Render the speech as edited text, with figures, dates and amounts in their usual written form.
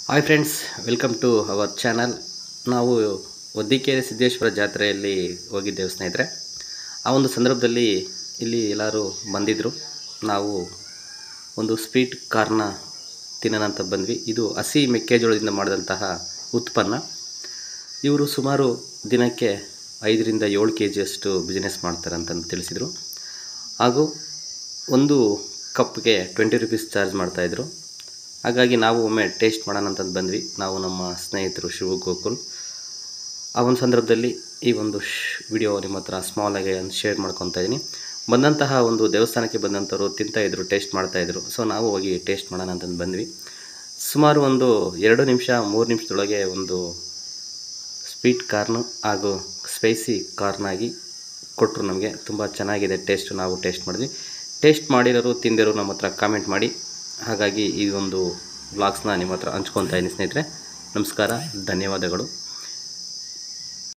Hi friends, welcome to our channel. ನಾವು ಒದ್ದಿಕೆರೆ ಸಿದ್ದೇಶ್ವರ ಜಾತ್ರೆಯಲ್ಲಿ ಹೋಗಿದ್ದೇವೆ ಸ್ನೇಹಿತರೆ. ಆ ಒಂದು ಸಂದರ್ಭದಲ್ಲಿ ಇಲ್ಲಿ ಎಲ್ಲರೂ ಬಂದಿದ್ದರು. ನಾವು ಒಂದು ಸ್ವೀಟ್ ಕಾರ್ನ ತಿನ್ನೋಣ ಅಂತ ಬಂದ್ವಿ. ಇದು ಹಸಿ ಮೆಕ್ಕೆಜೋಳದಿಂದ ಮಾಡಿದಂತಹ ಉತ್ಪನ್ನ. ಇವರು ಸುಮಾರು ದಿನಕ್ಕೆ 5 ರಿಂದ 7 kg ಬಿಸ್ನೆಸ್ ಮಾಡ್ತಾರೆ ಅಂತಂದು ತಿಳಿಸಿದರು. ಹಾಗೂ ಒಂದು ಕಪ್ಗೆ 20 ರೂಪೀಸ್ ಚಾರ್ಜ್ ಮಾಡ್ತಾಯಿದ್ರು. ಹಾಗಾಗಿ ನಾವು ಒಮ್ಮೆ ಟೇಸ್ಟ್ ಮಾಡೋಣ ಅಂತಂದು ಬಂದ್ವಿ, ನಾವು ನಮ್ಮ ಸ್ನೇಹಿತರು ಶಿವ ಗೋಕುಲ್. ಆ ಒಂದು ಸಂದರ್ಭದಲ್ಲಿ ಈ ಒಂದು ವಿಡಿಯೋ ನಿಮ್ಮ ಹತ್ರ ಸ್ಮಾಲಾಗಿ ಶೇರ್ ಮಾಡ್ಕೊತಾ ಇದ್ದೀನಿ. ಬಂದಂತಹ ಒಂದು ದೇವಸ್ಥಾನಕ್ಕೆ ಬಂದಂಥವ್ರು ತಿಂತಾಯಿದ್ರು, ಟೇಸ್ಟ್ ಮಾಡ್ತಾಯಿದ್ರು. ಸೊ ನಾವು ಹೋಗಿ ಟೇಸ್ಟ್ ಮಾಡೋಣ ಅಂತಂದು ಬಂದ್ವಿ. ಸುಮಾರು ಒಂದು 2 ನಿಮಿಷ 3 ನಿಮಿಷದೊಳಗೆ ಒಂದು ಸ್ವೀಟ್ ಕಾರ್ನು ಹಾಗೂ ಸ್ಪೈಸಿ ಕಾರ್ನಾಗಿ ಕೊಟ್ಟರು ನಮಗೆ. ತುಂಬ ಚೆನ್ನಾಗಿದೆ ಟೇಸ್ಟು. ನಾವು ಟೇಸ್ಟ್ ಮಾಡಿದ್ವಿ. ಟೇಸ್ಟ್ ಮಾಡಿರೋರು ತಿಂದಿರೋರು ನಮ್ಮ ಹತ್ರ ಕಾಮೆಂಟ್ ಮಾಡಿ. ಹಾಗಾಗಿ ಈ ಒಂದು ವ್ಲಾಗ್ಸ್ನ ನಿಮ್ಮ ಹತ್ರ ಹಂಚ್ಕೊತಾ ಇದ್ದೀನಿ ಸ್ನೇಹಿತರೆ. ನಮಸ್ಕಾರ, ಧನ್ಯವಾದಗಳು.